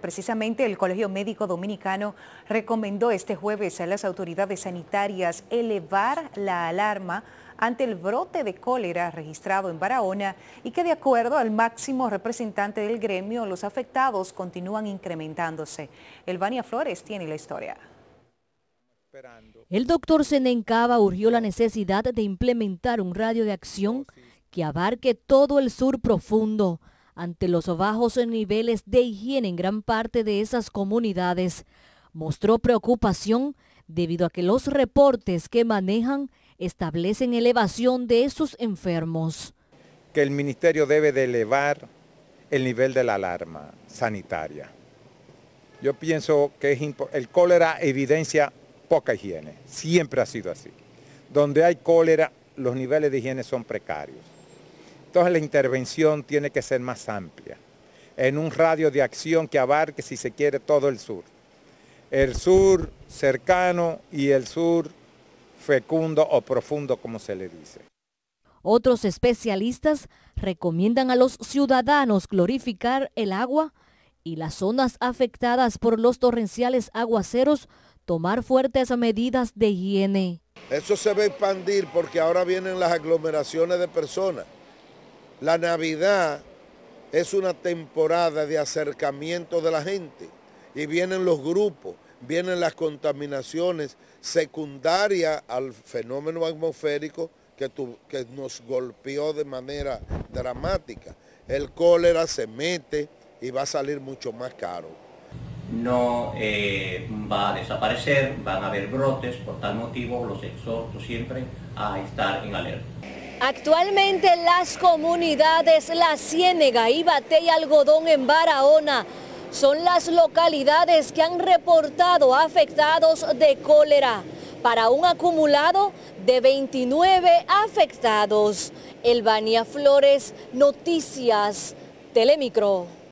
Precisamente el Colegio Médico Dominicano recomendó este jueves a las autoridades sanitarias elevar la alarma ante el brote de cólera registrado en Barahona y que de acuerdo al máximo representante del gremio, los afectados continúan incrementándose. Elvania Flores tiene la historia. El doctor Senencaba urgió la necesidad de implementar un radio de acción que abarque todo el sur profundo, ante los bajos niveles de higiene en gran parte de esas comunidades. Mostró preocupación debido a que los reportes que manejan establecen elevación de esos enfermos. Que el ministerio debe de elevar el nivel de la alarma sanitaria. Yo pienso que el cólera evidencia poca higiene, siempre ha sido así. Donde hay cólera, los niveles de higiene son precarios. Entonces la intervención tiene que ser más amplia, en un radio de acción que abarque, si se quiere, todo el sur cercano y el sur fecundo o profundo, como se le dice. Otros especialistas recomiendan a los ciudadanos glorificar el agua y las zonas afectadas por los torrenciales aguaceros tomar fuertes medidas de higiene. Eso se va a expandir porque ahora vienen las aglomeraciones de personas. La Navidad es una temporada de acercamiento de la gente y vienen los grupos, vienen las contaminaciones secundarias al fenómeno atmosférico que nos golpeó de manera dramática. El cólera se mete y va a salir mucho más caro. No va a desaparecer, van a haber brotes, por tal motivo los exhorto siempre a estar en alerta. Actualmente las comunidades La Ciénega, Ibaté y Algodón en Barahona son las localidades que han reportado afectados de cólera, para un acumulado de 29 afectados. Elvania Flores, Noticias Telemicro.